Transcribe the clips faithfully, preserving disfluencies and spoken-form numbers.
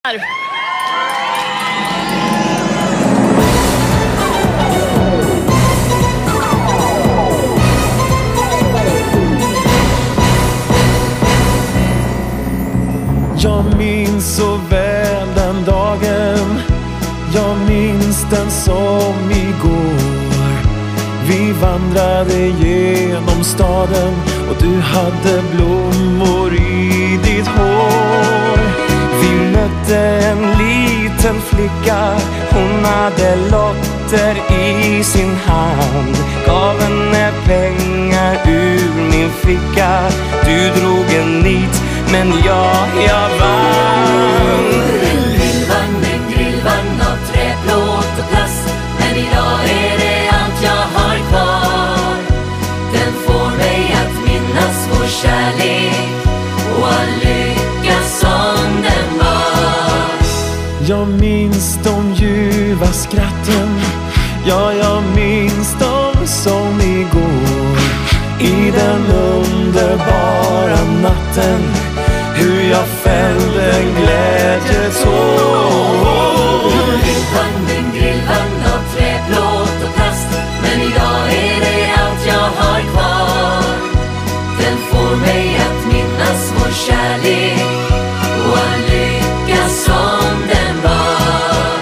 Jag minns så väl den dagen, jag minns den som igår. Vi vandrade genom staden och du hade blommor i ditt hår. Vi mötte en liten flicka, hon hade lotter i sin hand. Gav henne pengar ur min ficka, du drog en nit men jag, jag vann. En grillvagn, en grillvagn av trä, plåt och plast. Men idag är det allt jag har kvar. Den får mig att minnas vår kärlek och all lycka som den var. Jag minns de ljuva skratten, ja jag minns dem som igår. I den underbara natten, hur jag fällde glädjetår. Grillvagn, en grillvagn av trä, plåt och plast. Men idag är det allt jag har kvar. Den får mig att minnas vår kärlek och all lycka som den var.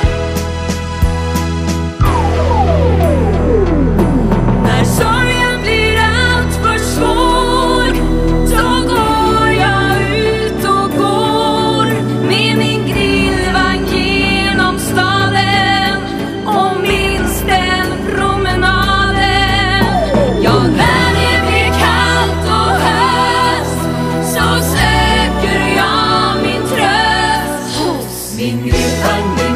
När sorgen blir allt för svår, då går jag ut och går med min grillvagn genom staden och minns den promenaden. Ja, när det blir kallt och höst så söker jag min tröst hos min grillvagn.